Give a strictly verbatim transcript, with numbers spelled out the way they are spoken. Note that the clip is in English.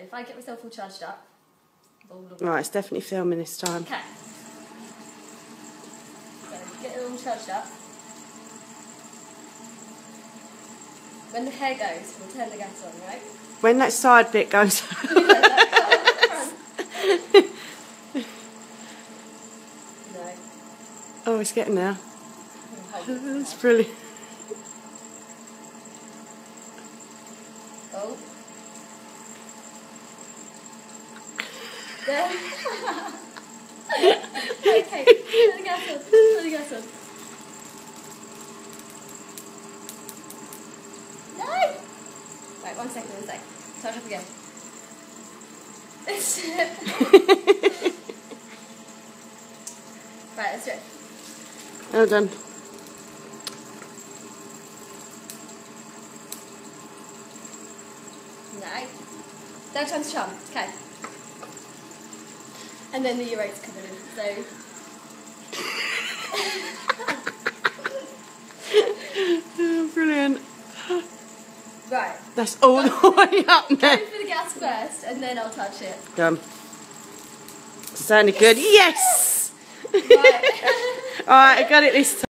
if I get myself all charged up. Right, it's definitely filming this time. Okay. So get it all charged up. When the hair goes, we'll turn the gas on, right? When that side bit goes. No. Oh, it's getting there. That's brilliant. Oh. There. Okay, turn the gas on. Turn the gas on. No! Right, one second, one sec. Touch up again. Right, let's do it. Well done. No. Don't turn to charm. Okay. And then the Urate's coming in, so... Oh, brilliant. Right. That's all the way up now. Go for the gas first, and then I'll touch it. Done. Sounded good. Yes! Right. Alright, I got it this time.